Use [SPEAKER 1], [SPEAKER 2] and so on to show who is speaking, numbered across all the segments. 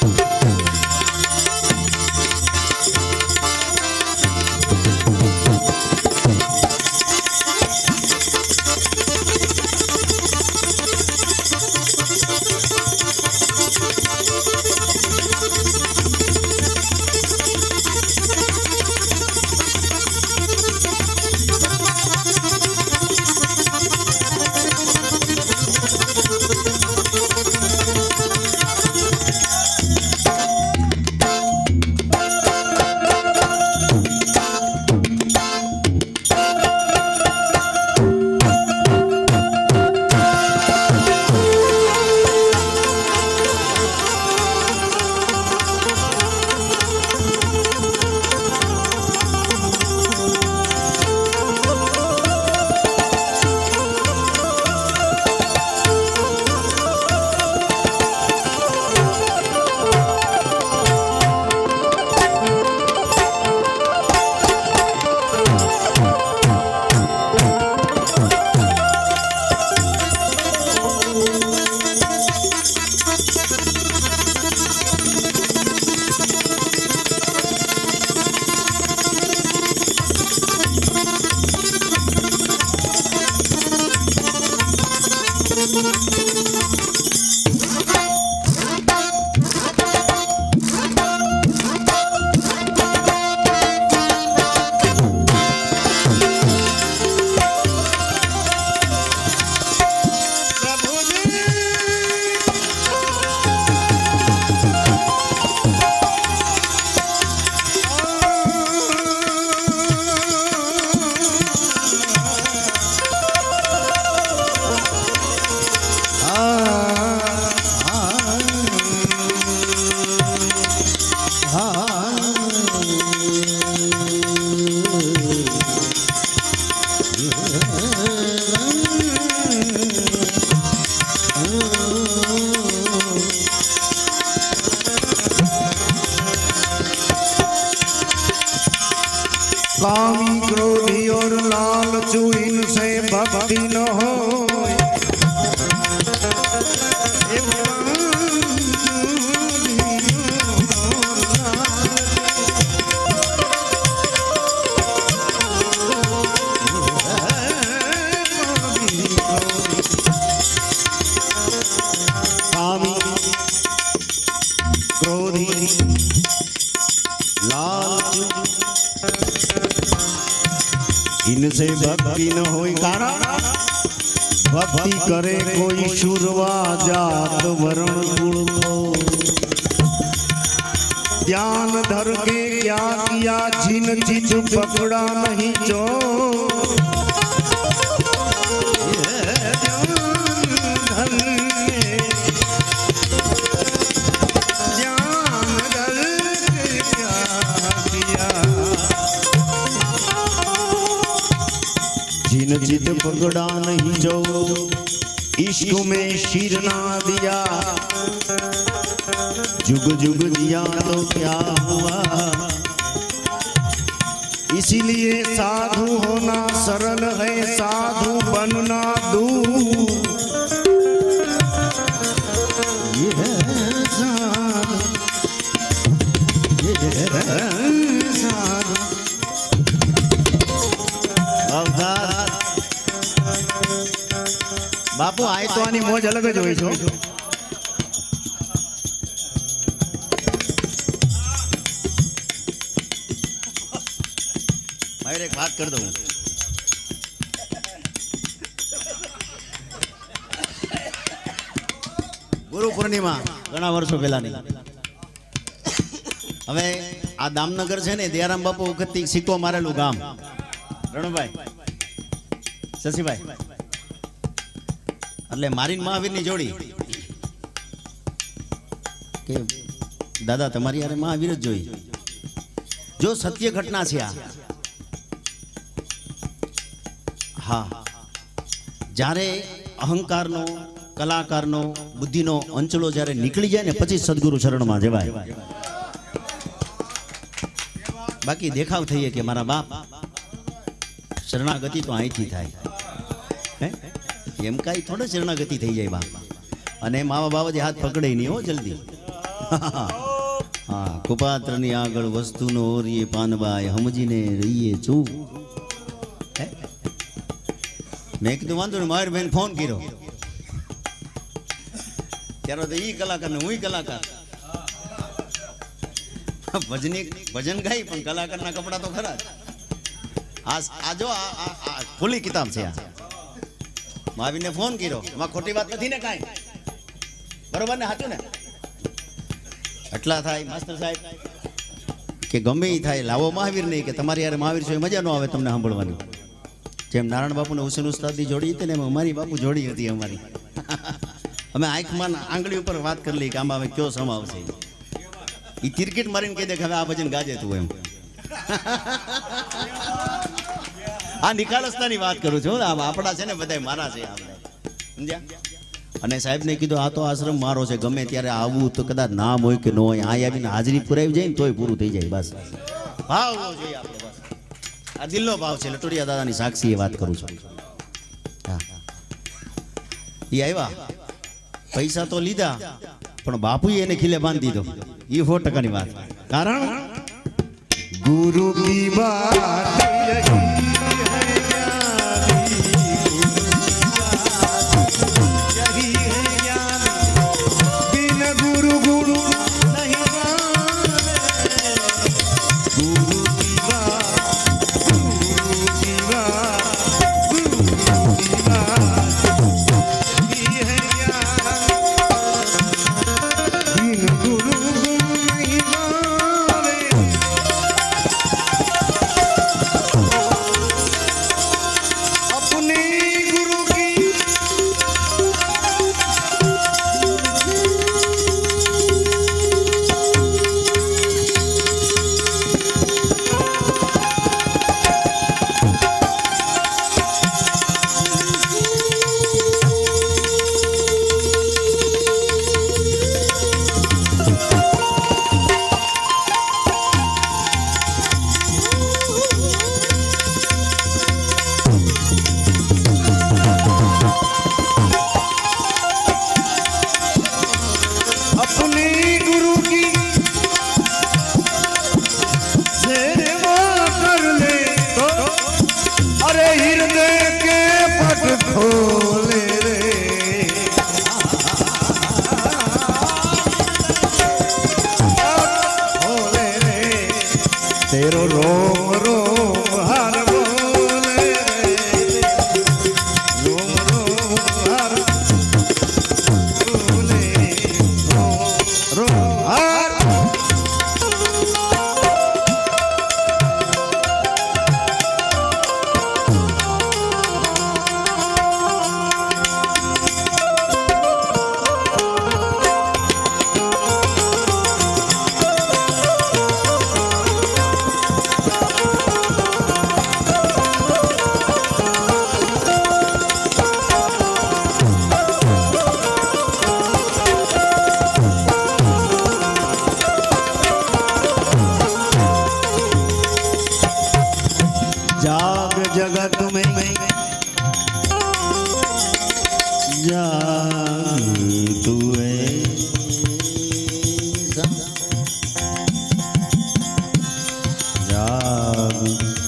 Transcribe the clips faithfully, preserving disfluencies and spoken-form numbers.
[SPEAKER 1] कामी क्रोधी और लालचू इनसे भक्ति न हो। कामी क्रोधी लालचू इनसे भक्ति न होई। कारण भक्ति करे कोई शुरवा जात वर्ण कुल को। ध्यान धर के क्या किया जिन चीज पकड़ा नहीं जो। जिन जिद पकड़ा नहीं जो इश्क में शीर ना दिया। जुग जुग दिया तो क्या हुआ। इसीलिए साधु होना सरल है, साधु बनना दूर। ये है साधु, ये है साधु। बापू आए तो आनी मौज अलग ज होई छो। भाई एक बात कर दूं। गुरु पूर्णिमा घणा वर्षो पहेलानी। हवे आ दामनगर छे ने दयाराम बापू वखतथी सिक्को मारेલું ગામ। રણભાઈ શશીભાઈ એટલે મારીને મહાવીરની જોડી કે દાદા તમારી યારે મહાવીર જ જોઈ। જો સત્ય ઘટના છે આ। હા, જ્યારે અહંકારનો કલાકારનો બુદ્ધિનો અંચલો જ્યારે નીકળી જાય ને પછી સદગુરુ શરણમાં જવાય। બાકી દેખાવ થઈએ કે મારા બાપ शरणागति तो અહીંથી થાય હે એમ કાઈ થોડો શરણાગતિ થઈ જાય બાપ। અને માવા બાવાજી હાથ પકડે નહીં હો જલ્દી। હા કુપાત્રની આગળ વસ્તુનો ઓરીએ પાનબાઈ સમજીને રહીએ છું. મેં કીધું વાંધો ને મારી બેન ફોન કર્યો ત્યારે તો ઈ કલાકાર ને હું કલાકાર ભજની ભજન ગાઈ પણ કલાકારના કપડા તો ખરા જ. આ આ જો આ ખુલ્લી કિતાબ છે. આ મહાવીરને ફોન કર્યો માં ખોટી વાત નથી ને કાંઈ બરોબર ને સાચું ને એટલા થાય માસ્ટર સાહેબ કે ગમે એ થાય લાવો મહાવીર નહીં કે તમારી યાર મહાવીર છો મજા ન આવે તમને સાંભળવાની. જેમ નારાયણ બાપુને હુસેન ઉસ્તાદની જોડી હતી ને એમ અમારી બાપુ જોડી હતી અમારી. અમે આંખમાં આંગળી ઉપર વાત કરી લઈ કે આમાં હવે કયો સમ આવશે. એ ક્રિકેટ મારીને કહી દે કે હવે આ ભજન ગાજે તું એમ. આ નિખાલસતાની વાત કરું છું. આપણા છે ને બધા મારા છે આપણે સમજ્યા. અને સાહેબને કીધું આ તો આશ્રમ મારો છે ગમે ત્યારે આવવું તો કદાચ નામ હોય કે ન હોય આ આવીને હાજરી પુરાવી જાય ને તોય પૂરું થઈ જાય. બસ ભાવ હોવો જોઈએ આપણે. બસ આ દિલનો ભાવ છે. લટોડિયા દાદાની સાક્ષી એ વાત કરું છું. હા એ આવ્યા પૈસા તો લીધા પણ બાપુએ એને ખીલે બાંધી દીધો. એ સો ટકાની વાત. કારણ
[SPEAKER 2] ગુરુ કી બાત तेरो रोम रोम हर बोले रोम रोम हर बोले रोम रोम हर जाग जगत में जाग तू जाग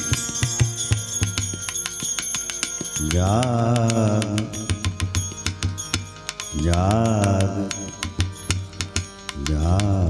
[SPEAKER 2] जाग जाग जाग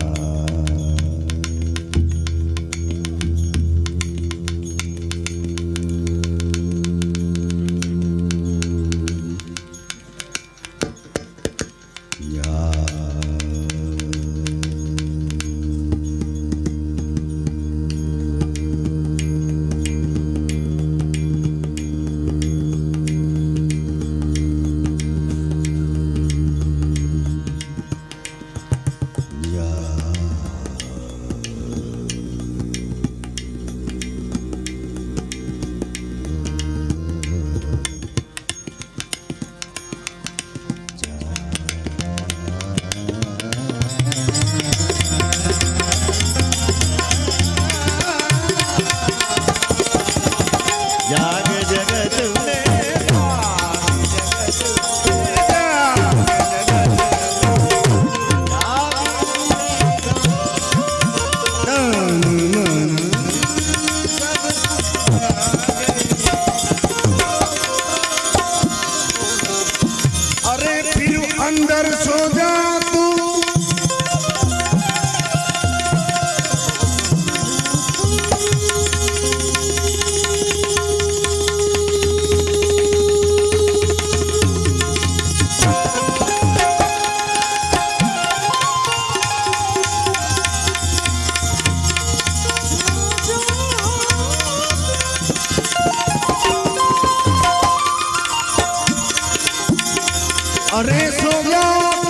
[SPEAKER 3] कर सो जा तू अरे सो जा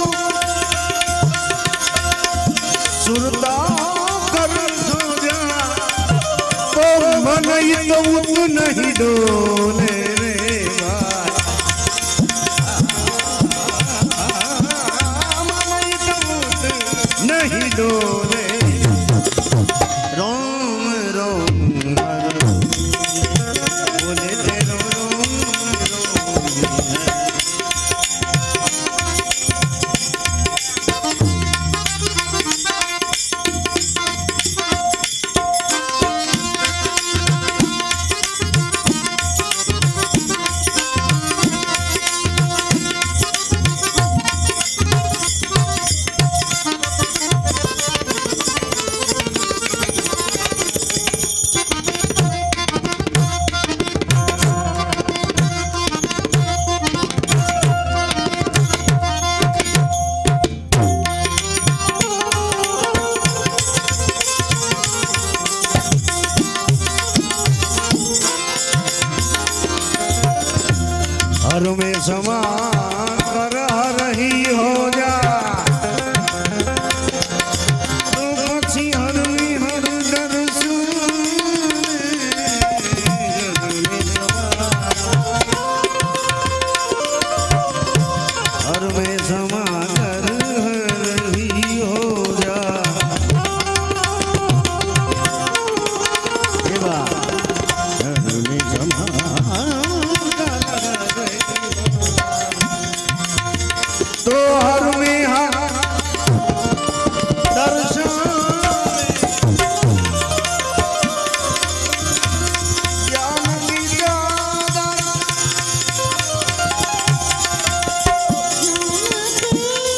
[SPEAKER 3] सुरता कर सो जा तो मन तो उत नहीं डोले रे मन तो उत नहीं डोले रोम रोम बोले तेरो हर में समान कर रही हो जा तो पक्षी हर में हर दर्शन हर में समान कर रही हो जा हर में समान तो हर में हर दर्शन ज्ञान की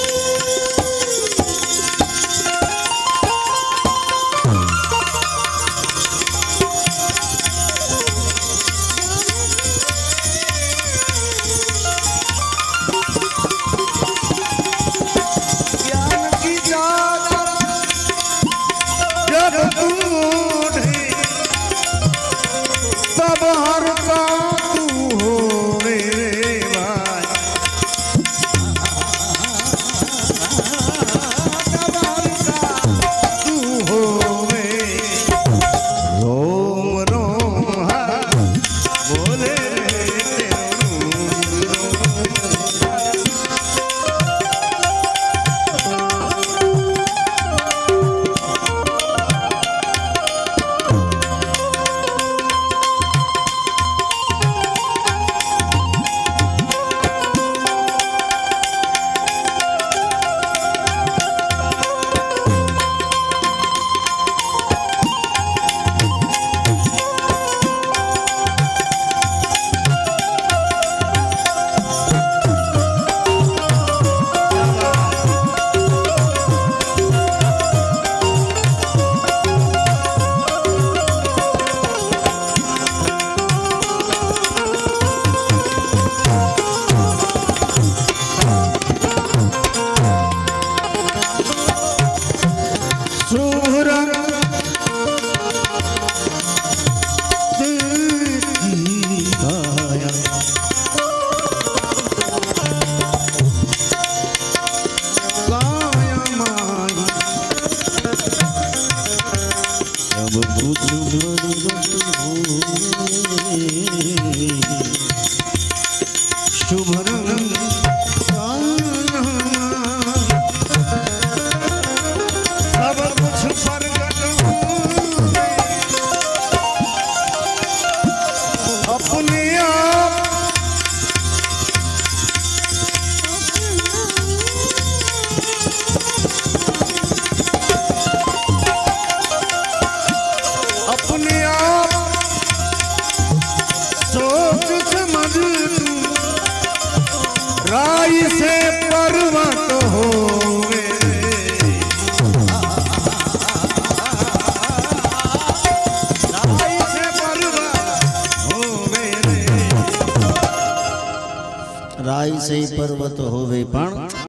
[SPEAKER 2] થાય છે પર્વત હોવે પણ